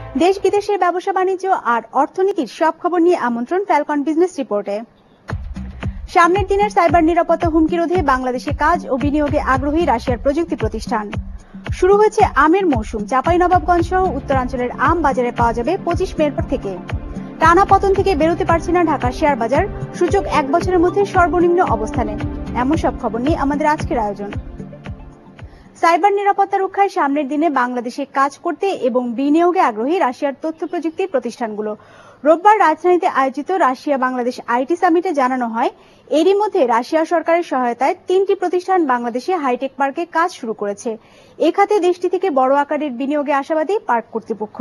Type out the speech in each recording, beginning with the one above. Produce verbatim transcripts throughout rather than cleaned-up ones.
দেশ বিদেশের ব্যবসা বাণিজ্য আর অর্থনীতির সব খবর নিয়ে আমন্ত্রণ ফ্যালকন বিজনেস রিপোর্টে। সামনের দিনের সাইবার নিরাপত্তা হুমকি রোধে বাংলাদেশে কাজ ও বিনিয়োগে আগ্রহী রাশিয়ার প্রযুক্তি প্রতিষ্ঠান। শুরু হয়েছে আমের মৌসুম। চাঁপাইনবাবগঞ্জ সহ উত্তরাঞ্চলের আম বাজারে পাওয়া যাবে পঁচিশ মের পর থেকে। টানা পতন থেকে বেরোতে পারছে না ঢাকার শেয়ার বাজার, সূচক এক বছরের মধ্যে সর্বনিম্ন অবস্থানে। এমন সব খবর নিয়ে আমাদের আজকের আয়োজন। সাইবার নিরাপত্তা রক্ষায় সামনের দিনে বাংলাদেশে কাজ করতে এবং বিনিয়োগে আগ্রহী রাশিয়ার তথ্য প্রযুক্তির প্রতিষ্ঠানগুলো। রোববার রাজধানীতে আয়োজিত রাশিয়া বাংলাদেশ আইটি সামিটে জানানো হয়, এরই মধ্যে রাশিয়া সরকারের সহায়তায় তিনটি প্রতিষ্ঠান বাংলাদেশে হাইটেক পার্কে কাজ শুরু করেছে। এ খাতে দেশটি থেকে বড় আকারের বিনিয়োগে আশাবাদী পার্ক কর্তৃপক্ষ।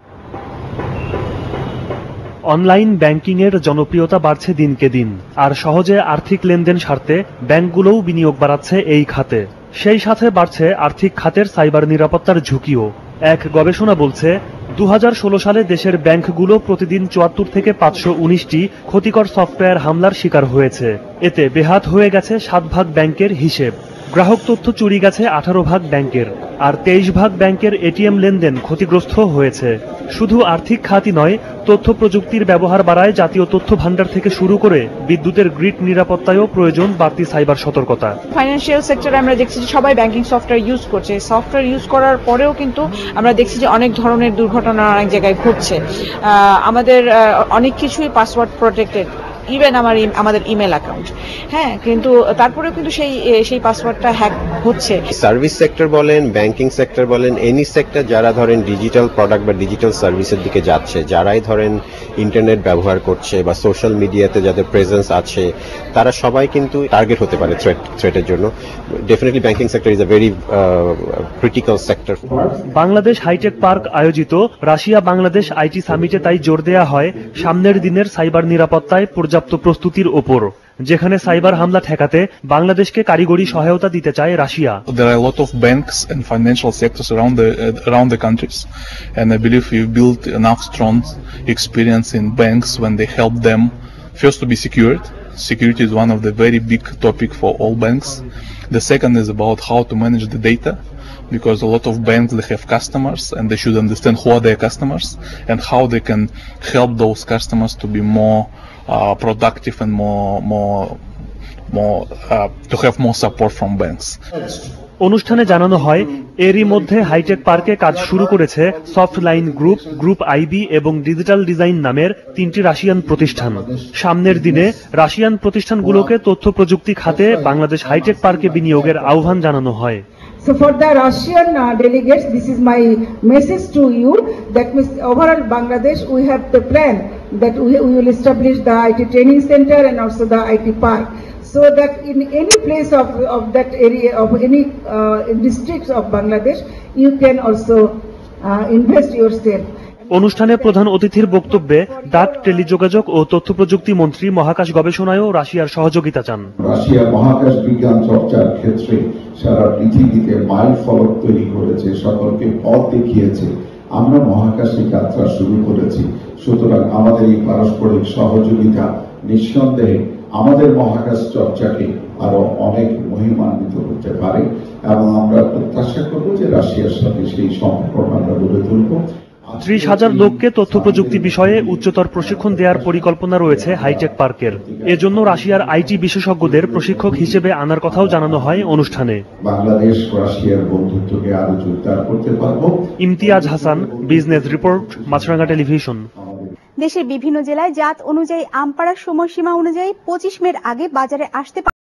অনলাইন ব্যাংকিং এর জনপ্রিয়তা বাড়ছে দিনকে দিন, আর সহজে আর্থিক লেনদেন সারতে ব্যাংকগুলোও বিনিয়োগ বাড়াচ্ছে এই খাতে। সেই সাথে বাড়ছে আর্থিক খাতের সাইবার নিরাপত্তার ঝুঁকিও। এক গবেষণা বলছে, দু হাজার ষোলো সালে দেশের ব্যাংকগুলো প্রতিদিন চুয়াত্তর থেকে পাঁচশো উনিশটি ক্ষতিকর সফটওয়্যার হামলার শিকার হয়েছে। এতে বেহাত হয়ে গেছে সাত ভাগ ব্যাংকের হিসেব। গ্রাহক তথ্য চুরি গেছে আঠারো ভাগ ব্যাংকের, আর তেইশ ভাগ ব্যাংকের এটিএম লেনদেন ক্ষতিগ্রস্ত হয়েছে। শুধু আর্থিক খাতই নয়, তথ্য প্রযুক্তির ব্যবহার বাড়ায় জাতীয় তথ্য ভান্ডার থেকে শুরু করে বিদ্যুতের গ্রিড নিরাপত্তায়ও প্রয়োজন বাড়তি সাইবার সতর্কতা। ফাইন্যান্সিয়াল সেক্টরে আমরা দেখছি যে সবাই ব্যাংকিং সফটওয়্যার ইউজ করছে। সফটওয়্যার ইউজ করার পরেও কিন্তু আমরা দেখছি যে অনেক ধরনের দুর্ঘটনা অনেক জায়গায় ঘটছে। আমাদের অনেক কিছুই পাসওয়ার্ড প্রোটেক্টেড, ইভেন আমার আমাদের ইমেল অ্যাকাউন্ট, হ্যাঁ, কিন্তু তারপরেও কিন্তু সেই সেই পাসওয়ার্ডটা হ্যাক হচ্ছে। সার্ভিস সেক্টর বলেন, ব্যাংকিং সেক্টর বলেন, এনি সেক্টর যারা ধরেন ডিজিটাল প্রোডাক্ট বা ডিজিটাল সার্ভিসের দিকে যাচ্ছে, যারাই ধরেন ইন্টারনেট ব্যবহার করছে বা সোশ্যাল মিডিয়াতে যাদের প্রেজেন্স আছে, তারা সবাই কিন্তু টার্গেট হতে পারে থ্রেট থ্রেটের জন্য। Definitely banking sector is a very critical sector. Bangladesh hitech park আয়োজিত রাশিয়া বাংলাদেশ আইটি সামিটে তাই জোর দেয়া হয় সামনের দিনের সাইবার নিরাপত্তায় পর্যাপ্ত প্রস্তুতির ওপর, যেখানে সাইবার হামলা ঠেকাতে বাংলাদেশকে কারিগরি সহায়তা দিতে চায় Russia. There are a lot of banks and financial sectors around the uh, around the countries, and I believe we built enough strong experience in banks when they help them first to be secured. Security is one of the very big topic for all banks. The second is about how to manage the data, because a lot of banks, they have customers and they should understand who are their customers and how they can help those customers to be more uh, productive and more more more uh, to have more support from banks. অনুষ্ঠানে জানানো হয়, এরই মধ্যে hi tech পার্কে কাজ শুরু করেছে soft line group, group IB এবং ডিজিটাল ডিজাইন নামের তিনটি রাশিয়ান প্রতিষ্ঠান। সামনের দিনে রাশিয়ান প্রতিষ্ঠানগুলোকে তথ্য প্রযুক্তি খাতে বাংলাদেশ হাইটেক পার্কে বিনিয়োগের আহ্বান জানানো হয়। So for the Russian uh, delegates, this is my message to you that means overall Bangladesh, we have the plan that we, we will establish the I T training center and also the I T park, so that in any place of, of that area, of any uh, districts of Bangladesh, you can also uh, invest yourself. অনুষ্ঠানে প্রধান অতিথির বক্তব্যে ডাক, টেলিযোগাযোগ ও তথ্য প্রযুক্তি মন্ত্রী মহাকাশ গবেষণায়ও রাশিয়ার সহযোগিতা চান। রাশিয়া মহাকাশ বিজ্ঞান চর্চার ক্ষেত্রে সারা পৃথিবীতে মাইল ফলক তৈরি করেছে, সকলকে পথ দেখিয়েছে। আমরা মহাকাশে যাত্রা শুরু করেছি, সুতরাং আমাদের এই পারস্পরিক সহযোগিতা নিঃসন্দেহে আমাদের মহাকাশ চর্চাকে আরো অনেক মহিমান্বিত করতে পারে, এবং আমরা প্রত্যাশা করব যে রাশিয়ার সাথে সেই সম্পর্ক আমরা গড়ে তুলব। ত্রিশ হাজার লোককে তথ্য প্রযুক্তি বিষয়ে উচ্চতর প্রশিক্ষণ দেওয়ার পরিকল্পনা রয়েছে হাইটেক পার্কের। এজন্য রাশিয়ার আইটি বিশেষজ্ঞদের প্রশিক্ষক হিসেবে আনার কথাও জানানো হয় অনুষ্ঠানে। বাংলাদেশ রাশিয়ার বন্ধুত্বকে আরো জোরদার করতে পারব। Imtiaz Hasan, business report, Maasranga television. দেশের বিভিন্ন জেলায় জাত অনুযায়ী আম পাড়ার সময়সীমা অনুযায়ী পঁচিশ মের আগে বাজারে আসতে